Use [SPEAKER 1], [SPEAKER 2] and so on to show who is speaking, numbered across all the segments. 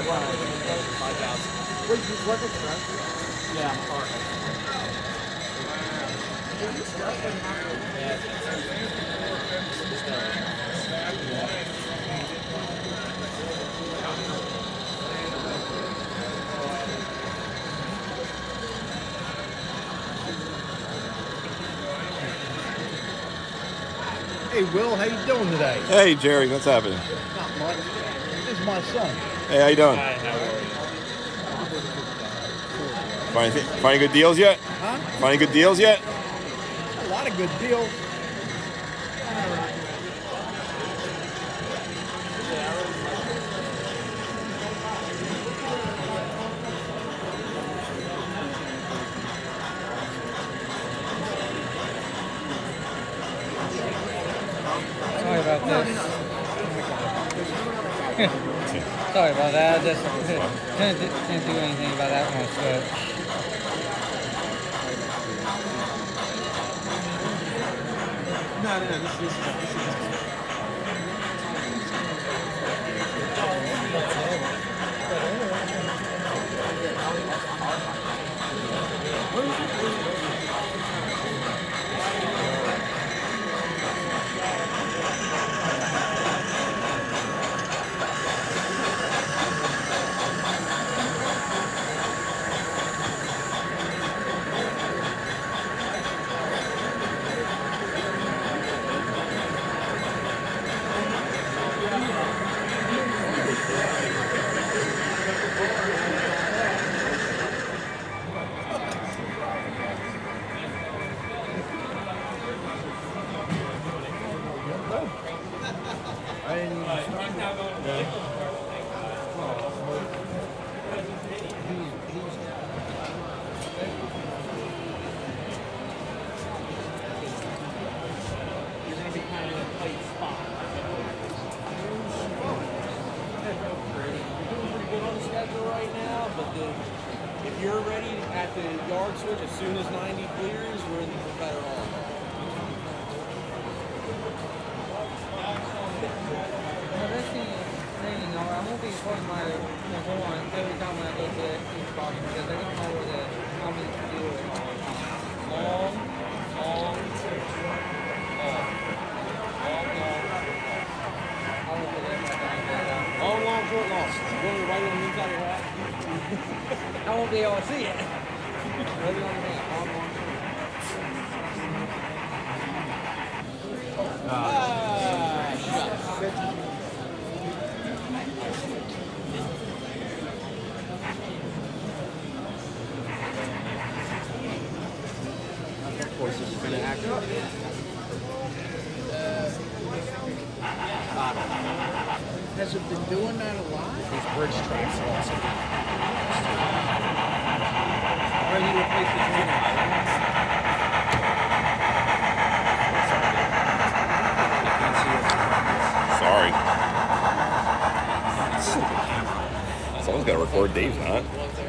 [SPEAKER 1] Wait, you work at Strasburg?
[SPEAKER 2] Yeah, I'm hard.
[SPEAKER 1] Hey, Will, how you doing today?
[SPEAKER 3] Hey, Jerry, what's happening?
[SPEAKER 1] Not much. This is my son.
[SPEAKER 3] Hey, how you doing?
[SPEAKER 2] Hi, how are you?
[SPEAKER 3] Finding good deals yet?
[SPEAKER 1] Huh?
[SPEAKER 3] Finding good deals yet?
[SPEAKER 1] A lot of good deals.
[SPEAKER 4] Sorry about this. Sorry about that. I just can't do anything about that one switch.
[SPEAKER 1] No, this is
[SPEAKER 2] If you're ready at the yard switch as soon as 90 clears, we're better off.
[SPEAKER 4] Well, this thing, I won't be putting my horn every time I go to each box because they don't know where to tell me to do it all the time. Long.
[SPEAKER 2] Long, short, long. Going right on the inside of your hat.
[SPEAKER 4] I won't be able to see it. Maybe on the hand.
[SPEAKER 1] Of course, this has been an accident. Has it been doing that a lot?
[SPEAKER 2] These bridge tracks are also I need to replace the tuner.
[SPEAKER 3] Sorry. Someone's got to record. Dave's not.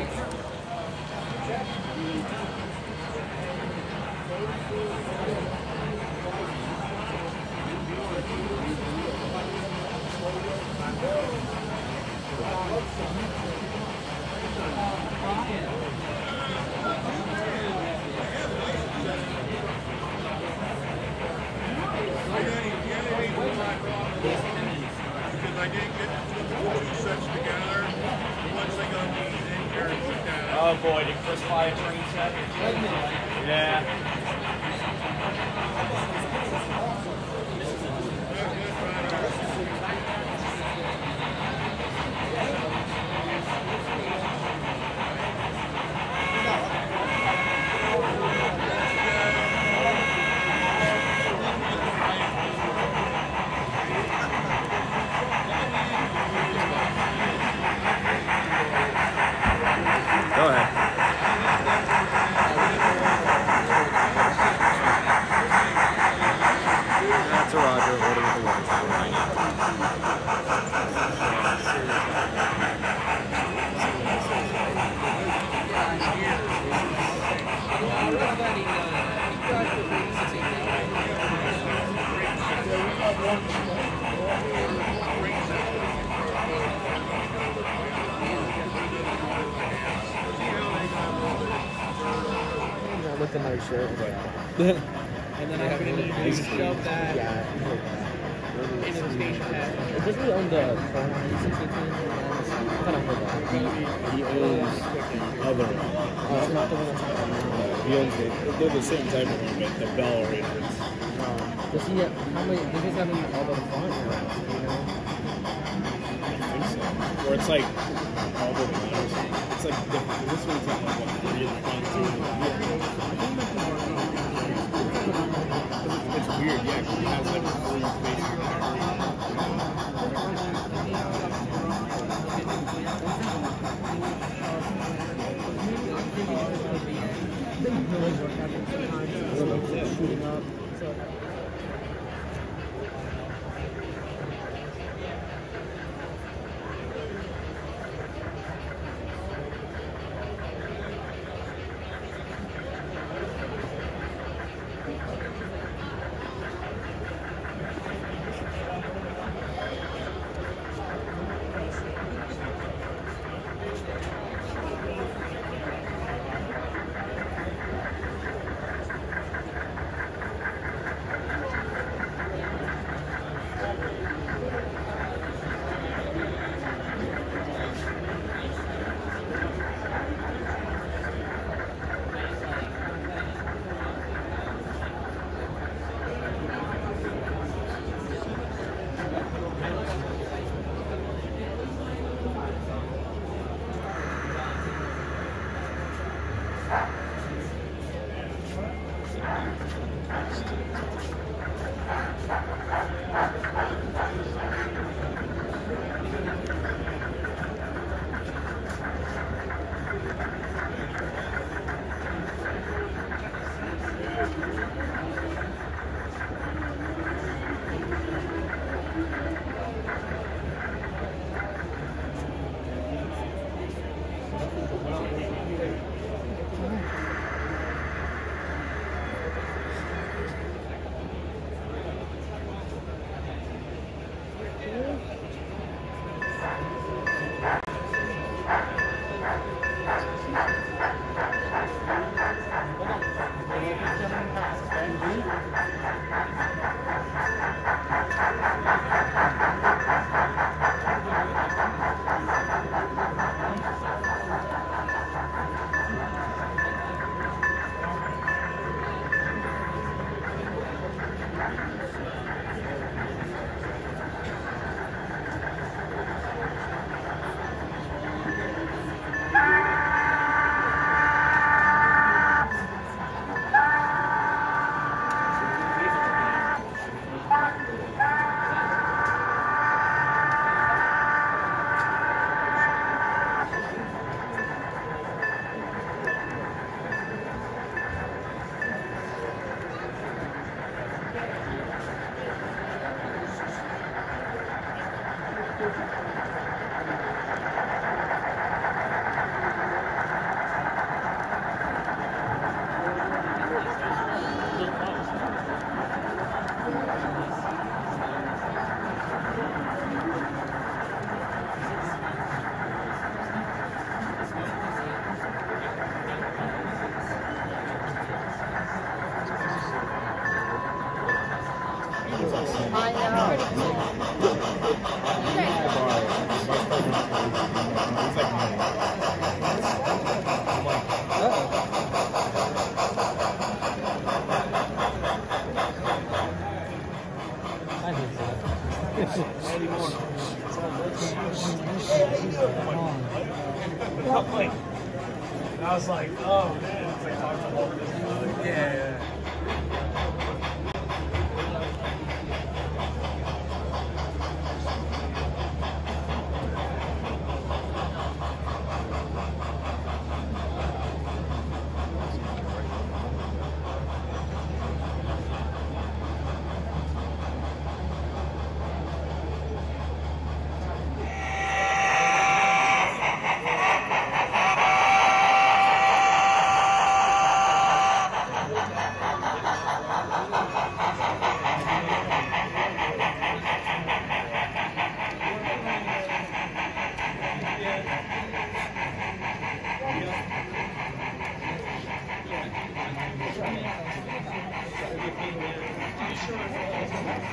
[SPEAKER 5] Because I didn't get the two sets together. Once they got these in here, put that up.
[SPEAKER 2] Oh boy, did Chris buy a train set? Yeah.
[SPEAKER 3] Go ahead.
[SPEAKER 6] with a nice shirt.
[SPEAKER 2] And then I'm going to need you to shove that into the station head.
[SPEAKER 6] Doesn't he own the phone line? I thought I heard that.
[SPEAKER 7] He owns other ones.
[SPEAKER 6] Oh, it's not the one that's
[SPEAKER 7] He owns they're the same type of one, but the bell arrangements.
[SPEAKER 6] Does he have, how many, does he have all the font or not, you know?
[SPEAKER 7] I think so. Or it's like all the letters. It's like different. This one's got like what, 3 in the front, 2 in the back. It's weird, yeah, because it has like a 3 facing
[SPEAKER 6] Shooting up. So,
[SPEAKER 5] I was like, oh man, it's like talking about this. Yeah.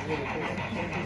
[SPEAKER 4] really cool.